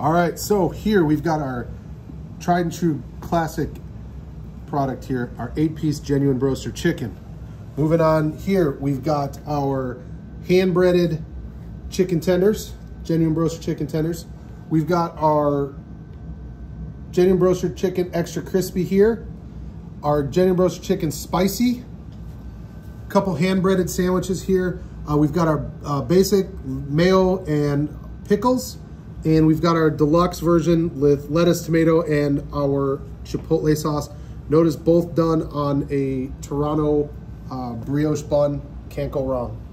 All right, so here we've got our tried and true classic product here, our 8-piece Genuine Broaster Chicken. Moving on here, we've got our hand-breaded chicken tenders, Genuine Broaster Chicken tenders. We've got our Genuine Broaster Chicken Extra Crispy here, our Genuine Broaster Chicken Spicy, a couple hand-breaded sandwiches here. We've got our basic mayo and pickles, and we've got our deluxe version with lettuce, tomato, and our chipotle sauce. Notice both done on a Toronto brioche bun. Can't go wrong.